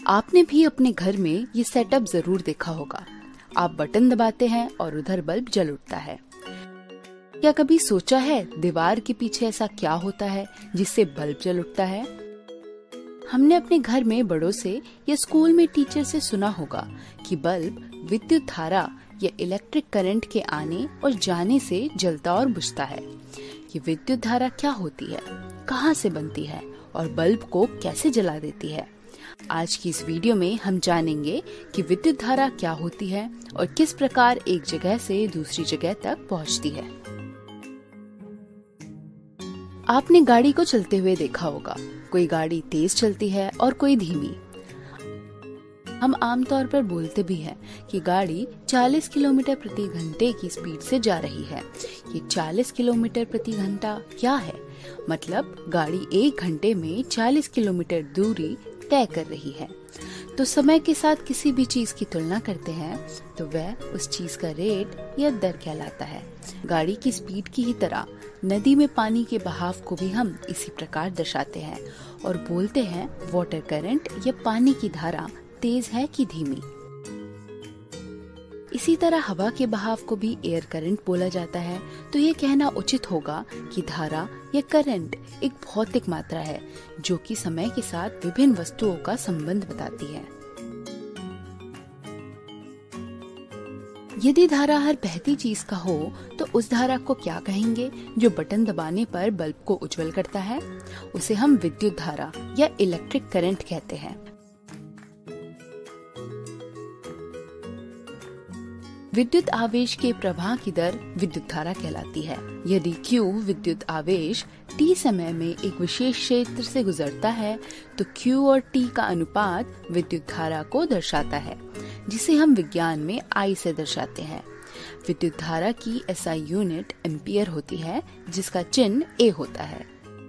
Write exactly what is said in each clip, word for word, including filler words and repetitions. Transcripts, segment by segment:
आपने भी अपने घर में ये सेटअप जरूर देखा होगा। आप बटन दबाते हैं और उधर बल्ब जल उठता है। क्या कभी सोचा है दीवार के पीछे ऐसा क्या होता है जिससे बल्ब जल उठता है? हमने अपने घर में बड़ों से या स्कूल में टीचर से सुना होगा कि बल्ब विद्युत धारा या इलेक्ट्रिक करंट के आने और जाने से जलता और बुझता है। ये विद्युत धारा क्या होती है, कहाँ से बनती है और बल्ब को कैसे जला देती है? आज की इस वीडियो में हम जानेंगे कि विद्युत धारा क्या होती है और किस प्रकार एक जगह से दूसरी जगह तक पहुंचती है। आपने गाड़ी को चलते हुए देखा होगा। कोई गाड़ी तेज चलती है और कोई धीमी। हम आमतौर पर बोलते भी हैं कि गाड़ी चालीस किलोमीटर प्रति घंटे की स्पीड से जा रही है। ये चालीस किलोमीटर प्रति घंटा क्या है? मतलब गाड़ी एक घंटे में चालीस किलोमीटर दूरी तय कर रही है। तो समय के साथ किसी भी चीज की तुलना करते हैं तो वह उस चीज का रेट या दर कहलाता है। गाड़ी की स्पीड की ही तरह नदी में पानी के बहाव को भी हम इसी प्रकार दर्शाते हैं और बोलते हैं वाटर करंट या पानी की धारा तेज है कि धीमी। इसी तरह हवा के बहाव को भी एयर करंट बोला जाता है। तो ये कहना उचित होगा कि धारा या करंट एक भौतिक मात्रा है जो कि समय के साथ विभिन्न वस्तुओं का संबंध बताती है। यदि धारा हर बहती चीज का हो तो उस धारा को क्या कहेंगे जो बटन दबाने पर बल्ब को उज्जवल करता है? उसे हम विद्युत धारा या इलेक्ट्रिक करंट कहते हैं। विद्युत आवेश के प्रवाह की दर विद्युत धारा कहलाती है। यदि Q विद्युत आवेश T समय में एक विशेष क्षेत्र से गुजरता है तो Q और T का अनुपात विद्युत धारा को दर्शाता है, जिसे हम विज्ञान में I से दर्शाते हैं। विद्युत धारा की एस आई यूनिट एम्पियर होती है, जिसका चिन्ह A होता है।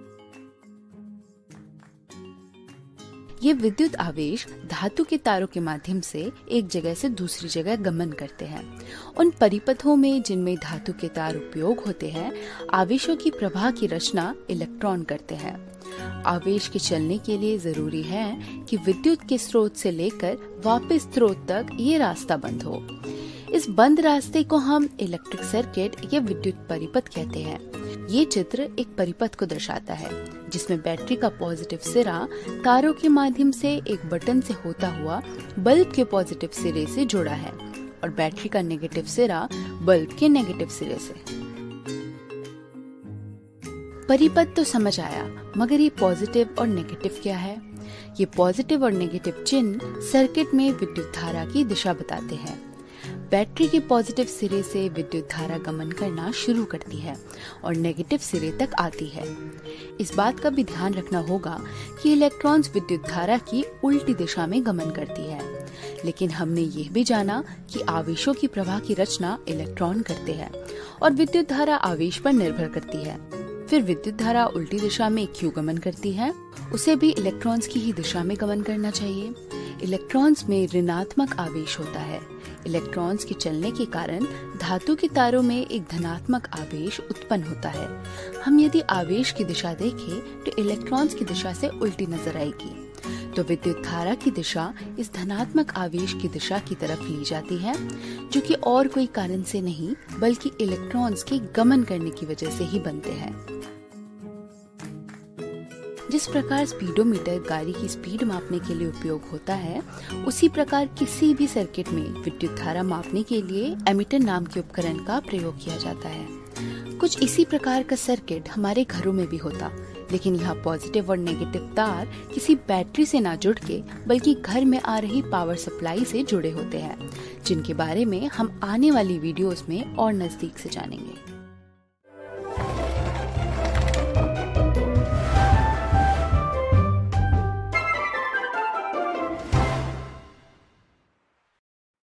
ये विद्युत आवेश धातु के तारों के माध्यम से एक जगह से दूसरी जगह गमन करते हैं। उन परिपथों में जिनमें धातु के तार उपयोग होते हैं, आवेशों की प्रवाह की रचना इलेक्ट्रॉन करते हैं। आवेश के चलने के लिए जरूरी है कि विद्युत के स्रोत से लेकर वापस स्रोत तक ये रास्ता बंद हो। इस बंद रास्ते को हम इलेक्ट्रिक सर्किट या विद्युत परिपथ कहते हैं। ये चित्र एक परिपथ को दर्शाता है जिसमें बैटरी का पॉजिटिव सिरा तारों के माध्यम से एक बटन से होता हुआ बल्ब के पॉजिटिव सिरे से जुड़ा है और बैटरी का नेगेटिव सिरा बल्ब के नेगेटिव सिरे से। परिपथ तो समझ आया, मगर ये पॉजिटिव और नेगेटिव क्या है? ये पॉजिटिव और नेगेटिव चिन्ह सर्किट में विद्युत धारा की दिशा बताते हैं। बैटरी के पॉजिटिव सिरे से विद्युत धारा गमन करना शुरू करती है और नेगेटिव सिरे तक आती है। इस बात का भी ध्यान रखना होगा कि इलेक्ट्रॉन्स विद्युत धारा की उल्टी दिशा में गमन करती है। लेकिन हमने ये भी जाना कि आवेशों की प्रवाह की रचना इलेक्ट्रॉन करते हैं और विद्युत धारा आवेश पर निर्भर करती है। फिर विद्युत धारा उल्टी दिशा में क्यों गमन करती है? उसे भी इलेक्ट्रॉन्स की ही दिशा में गमन करना चाहिए। इलेक्ट्रॉन्स में ऋणात्मक आवेश होता है। इलेक्ट्रॉन्स के चलने के कारण धातु के तारों में एक धनात्मक आवेश उत्पन्न होता है। हम यदि आवेश की दिशा देखें तो इलेक्ट्रॉन्स की दिशा से उल्टी नजर आएगी। तो विद्युत धारा की दिशा इस धनात्मक आवेश की दिशा की तरफ ली जाती है, जो कि और कोई कारण से नहीं बल्कि इलेक्ट्रॉन्स के गमन करने की वजह से ही बनते हैं। जिस प्रकार स्पीडोमीटर गाड़ी की स्पीड मापने के लिए उपयोग होता है, उसी प्रकार किसी भी सर्किट में विद्युत धारा मापने के लिए एमीटर नाम के उपकरण का प्रयोग किया जाता है। कुछ इसी प्रकार का सर्किट हमारे घरों में भी होता, लेकिन यहाँ पॉजिटिव और नेगेटिव तार किसी बैटरी से ना जुड़ के बल्कि घर में आ रही पावर सप्लाई से जुड़े होते हैं, जिनके बारे में हम आने वाली वीडियोस में और नजदीक से जानेंगे।